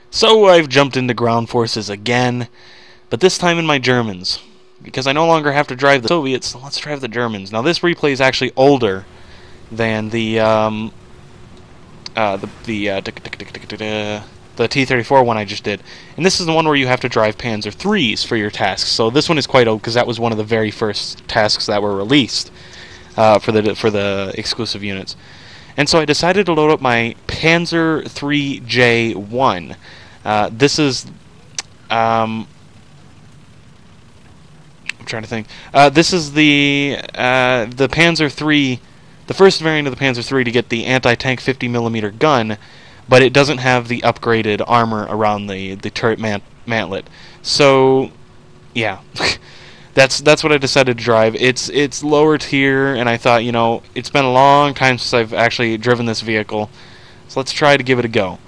So I've jumped into ground forces again, but this time in my Germans. Because I no longer have to drive the Soviets, so let's drive the Germans. Now this replay is actually older than the T-34 one I just did. And this is the one where you have to drive Panzer.3s for your tasks. So this one is quite old because that was one of the very first tasks that were released for the exclusive units. And so I decided to load up my Panzer.III J 1. This is I'm trying to think. This is the Panzer.III, the first variant of the Panzer.III to get the anti-tank 50mm gun, but it doesn't have the upgraded armor around the turret mantlet. So, yeah, that's what I decided to drive. It's lower tier, and I thought, you know, it's been a long time since I've actually driven this vehicle, so let's try to give it a go.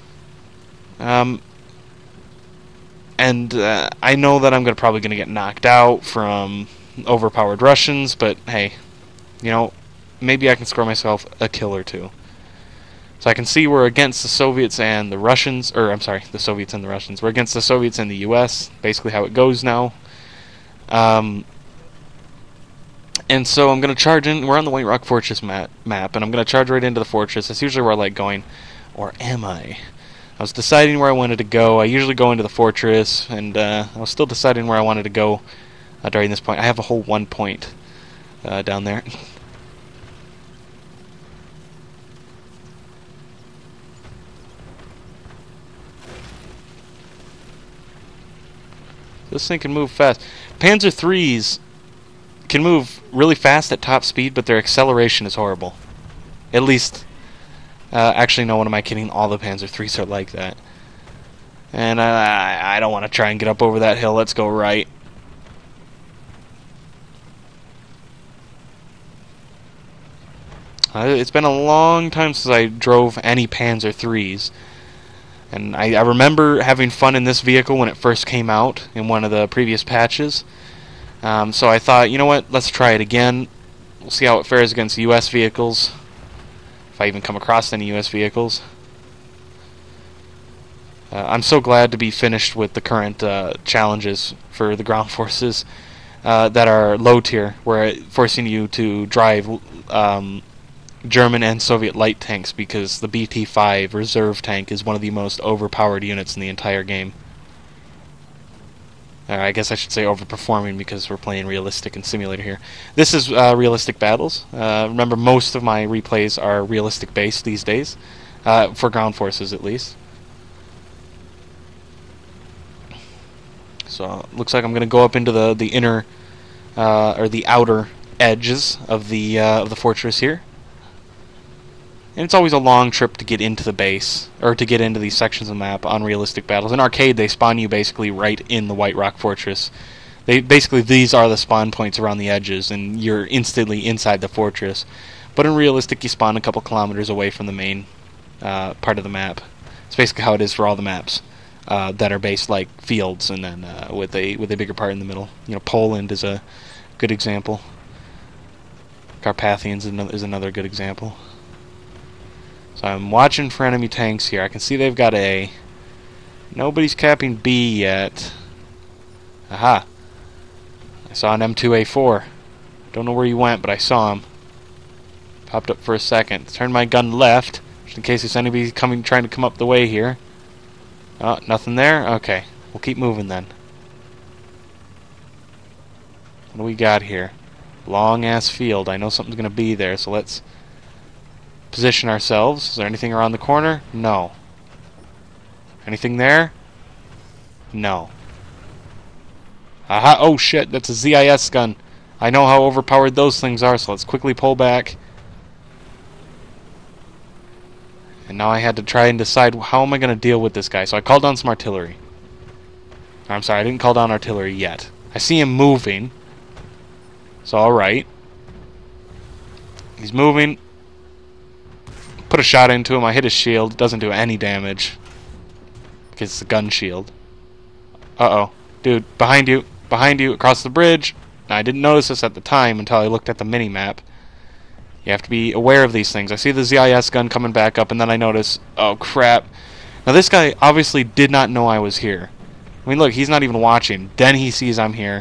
And I know that I'm probably going to get knocked out from overpowered Russians, but hey, you know, maybe I can score myself a kill or two. So I can see we're against the Soviets and the Russians, or I'm sorry, the Soviets and the Russians. We're against the Soviets and the U.S., basically how it goes now. And so I'm going to charge in. We're on the White Rock Fortress map, and I'm going to charge right into the fortress. That's usually where I like going. Or am I? I was deciding where I wanted to go. I usually go into the fortress, and I was still deciding where I wanted to go during this point. I have a whole 1 point down there. This thing can move fast. Panzer-IIIs can move really fast at top speed, but their acceleration is horrible. At least, actually, no, what am I kidding? All the Panzer-IIIs are like that. And I don't want to try and get up over that hill. Let's go right. It's been a long time since I drove any Panzer-IIIs. And I remember having fun in this vehicle when it first came out in one of the previous patches. So I thought, you know what, let's try it again. We'll see how it fares against U.S. vehicles. If I even come across any U.S. vehicles. I'm so glad to be finished with the current challenges for the ground forces that are low tier, where forcing you to drive German and Soviet light tanks, because the BT-5 reserve tank is one of the most overpowered units in the entire game. I guess I should say overperforming, because we're playing realistic and simulator here. This is realistic battles. Remember, most of my replays are realistic based these days, for ground forces at least. So looks like I'm going to go up into the inner or the outer edges of the fortress here. And it's always a long trip to get into the base, or to get into these sections of the map on realistic battles. In arcade, they spawn you basically right in the White Rock Fortress. Basically, these are the spawn points around the edges, and you're instantly inside the fortress. But in realistic, you spawn a couple kilometers away from the main part of the map. It's basically how it is for all the maps that are based like fields, and then with a bigger part in the middle. You know, Poland is a good example. Carpathians is another good example. So I'm watching for enemy tanks here. I can see they've got A. Nobody's capping B yet. Aha. I saw an M2A4. Don't know where he went, but I saw him. Popped up for a second. Turned my gun left, just in case there's anybody trying to come up the way here. Oh, nothing there? Okay. We'll keep moving then. What do we got here? Long-ass field. I know something's going to be there, so let's position ourselves. Is there anything around the corner? No. Anything there? No. Aha! Oh shit, that's a ZIS gun. I know how overpowered those things are, so let's quickly pull back. And now I had to try and decide, how am I going to deal with this guy? So I called down some artillery. I'm sorry, I didn't call down artillery yet. I see him moving. So alright. He's moving. Put a shot into him. I hit his shield. It doesn't do any damage, because it's a gun shield. Uh-oh. Dude, behind you. Behind you, across the bridge. Now, I didn't notice this at the time until I looked at the mini-map. You have to be aware of these things. I see the ZIS gun coming back up, and then I notice, oh crap, Now this guy obviously did not know I was here. I mean, look, he's not even watching. Then he sees I'm here.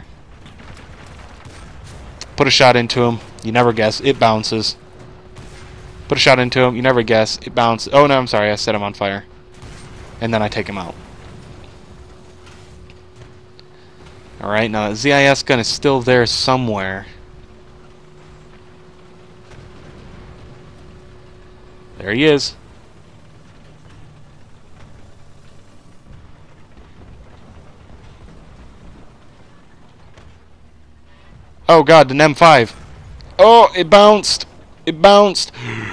Put a shot into him. You never guess. It bounces. Put a shot into him. You never guess. It bounces. Oh, no, I'm sorry. I set him on fire. And then I take him out. Alright, now that ZIS gun is still there somewhere. There he is. Oh god, an M5. Oh, it bounced. It bounced.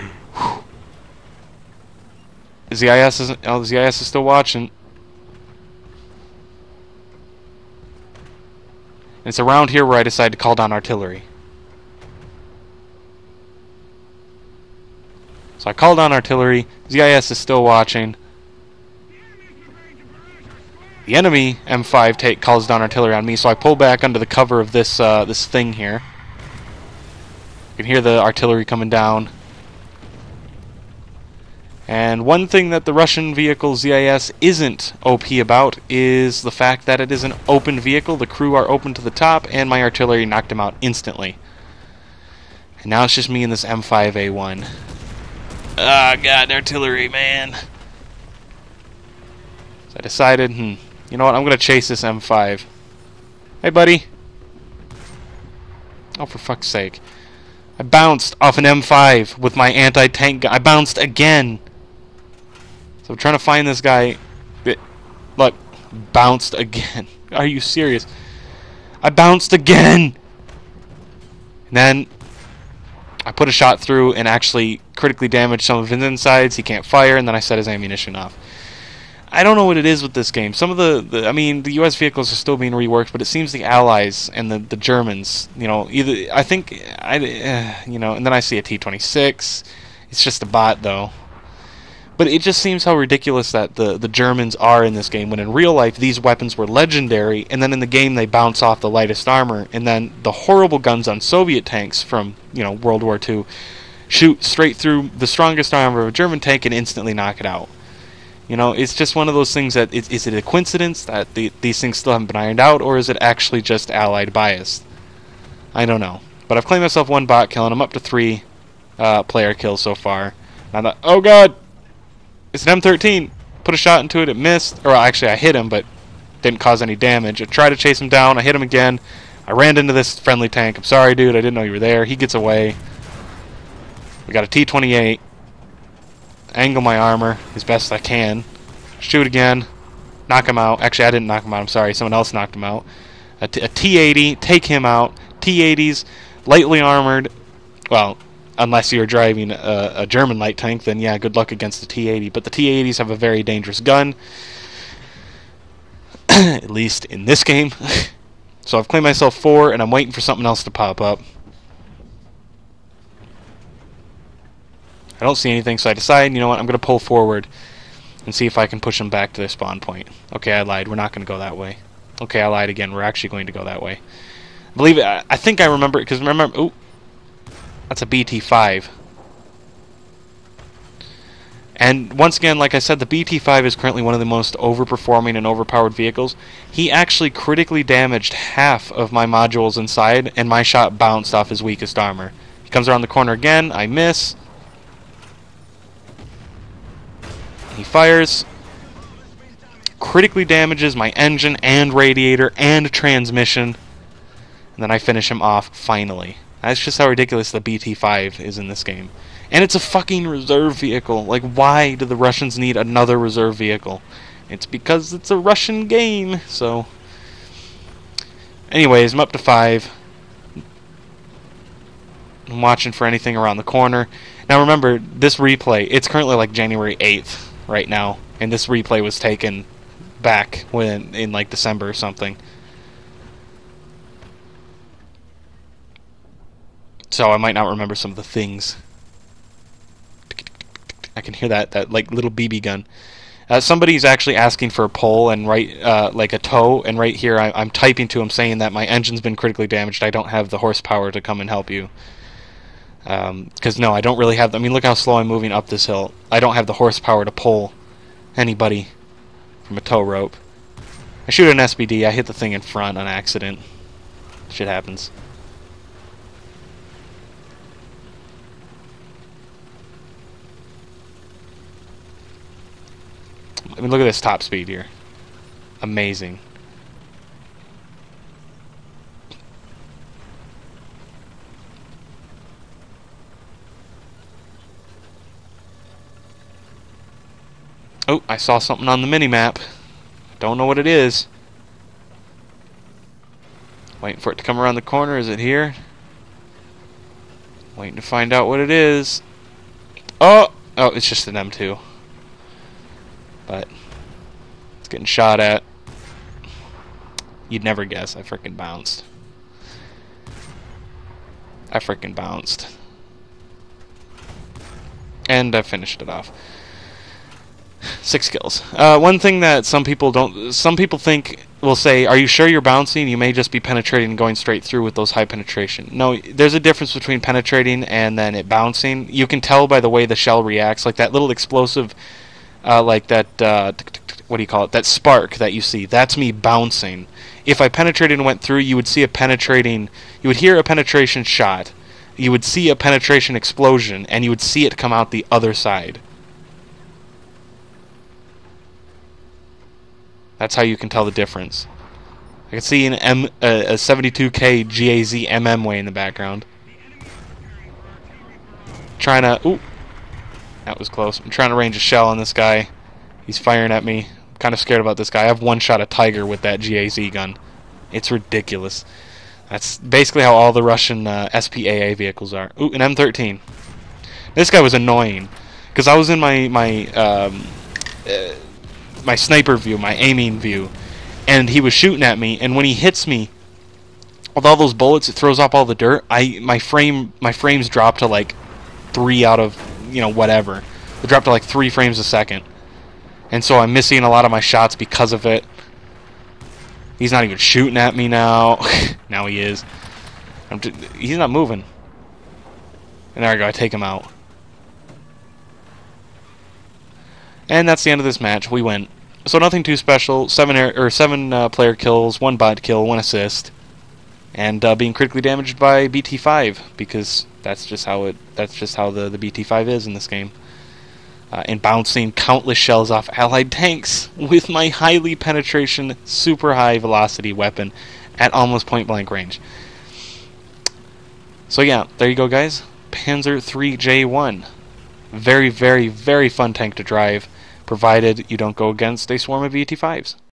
ZIS isn't. Oh, ZIS is still watching. And it's around here where I decide to call down artillery. So I call down artillery. ZIS is still watching. The enemy M5 calls down artillery on me, so I pull back under the cover of this this thing here. You can hear the artillery coming down. And one thing that the Russian vehicle ZIS isn't OP about is the fact that it is an open vehicle. The crew are open to the top, and my artillery knocked him out instantly. And now it's just me and this M5A1. Ah, god, artillery, man. So I decided, you know what, I'm going to chase this M5. Hey, buddy. Oh, for fuck's sake. I bounced off an M5 with my anti-tank gun. I bounced again. So I'm trying to find this guy. Look, bounced again. Are you serious? I bounced again! And then I put a shot through and actually critically damaged some of his insides. He can't fire, and then I set his ammunition off. I don't know what it is with this game. Some of the I mean, the U.S. vehicles are still being reworked, but it seems the Allies and the Germans, you know, either I think you know, and then I see a T-26. It's just a bot, though. But it just seems how ridiculous that the Germans are in this game, when in real life these weapons were legendary, and then in the game they bounce off the lightest armor, and then the horrible guns on Soviet tanks from, you know, World War II shoot straight through the strongest armor of a German tank and instantly knock it out. You know, it's just one of those things that, is it a coincidence that these things still haven't been ironed out, or is it actually just Allied bias? I don't know. But I've claimed myself one bot kill, and I'm up to 3 player kills so far. And I thought, oh god! It's an M13! Put a shot into it, it missed. Or actually, I hit him, but didn't cause any damage. I tried to chase him down, I hit him again. I ran into this friendly tank. I'm sorry, dude, I didn't know you were there. He gets away. We got a T-28. Angle my armor as best I can. Shoot again. Knock him out. Actually, I didn't knock him out. I'm sorry. Someone else knocked him out. A T-80. Take him out. T-80s. Lightly armored. Well, unless you're driving a German light tank, then yeah, good luck against the T-80. But the T-80s have a very dangerous gun. At least in this game. So I've claimed myself 4, and I'm waiting for something else to pop up. I don't see anything, so I decide, you know what, I'm going to pull forward and see if I can push them back to their spawn point. Okay, I lied. We're not going to go that way. Okay, I lied again. We're actually going to go that way. I believe it. I think I remember it, because remember... Ooh, that's a BT-5. And once again, like I said, the BT-5 is currently one of the most overperforming and overpowered vehicles. He actually critically damaged half of my modules inside, and my shot bounced off his weakest armor. He comes around the corner again. I miss. He fires, critically damages my engine and radiator and transmission, and then I finish him off finally. That's just how ridiculous the BT-5 is in this game. And it's a fucking reserve vehicle. Like, why do the Russians need another reserve vehicle? It's because it's a Russian game, so... Anyways, I'm up to 5. I'm watching for anything around the corner. Now remember, this replay, it's currently like January 8th. Right now, and this replay was taken back in like December or something. So I might not remember some of the things. I can hear that like little BB gun. Somebody's actually asking for a pole and like a tow, and right here I'm typing to him saying that my engine's been critically damaged. I don't have the horsepower to come and help you. Because no, I don't really have... I mean, look how slow I'm moving up this hill. I don't have the horsepower to pull anybody from a tow rope. I shoot an SBD, I hit the thing in front on accident. Shit happens. I mean, look at this top speed here. Amazing. Oh, I saw something on the mini-map. Don't know what it is. Waiting for it to come around the corner. Is it here? Waiting to find out what it is. Oh! Oh, it's just an M2. But it's getting shot at. You'd never guess. I frickin' bounced. I frickin' bounced. And I finished it off. 6 kills. One thing that some people think will say, are you sure you're bouncing? You may just be penetrating and going straight through with those high penetration. No, there's a difference between penetrating and then it bouncing. You can tell by the way the shell reacts, like that little explosive, like that, what do you call it? That spark that you see. That's me bouncing. If I penetrated and went through, you would see a penetrating, you would hear a penetration shot, you would see a penetration explosion, and you would see it come out the other side. That's how you can tell the difference. I can see a 72K GAZ MM way in the background. Trying to... Ooh! That was close. I'm trying to range a shell on this guy. He's firing at me. I'm kind of scared about this guy. I have one shot a Tiger with that GAZ gun. It's ridiculous. That's basically how all the Russian SPAA vehicles are. Ooh, an M13. This guy was annoying. Because I was in my sniper view, my aiming view, and he was shooting at me, and when he hits me with all those bullets, it throws up all the dirt. My frames drop to like 3 out of, you know, whatever. They drop to like 3 frames a second. And so I'm missing a lot of my shots because of it. He's not even shooting at me now. Now he is. He's not moving. And there I go, I take him out. And that's the end of this match. We win. So nothing too special. 7 player kills, 1 bot kill, 1 assist, and being critically damaged by BT5 because that's just how the BT5 is in this game. And bouncing countless shells off allied tanks with my highly penetration, super high velocity weapon at almost point blank range. So yeah, there you go, guys. Panzer.III J. Very, very, very fun tank to drive, provided you don't go against a swarm of BT5s.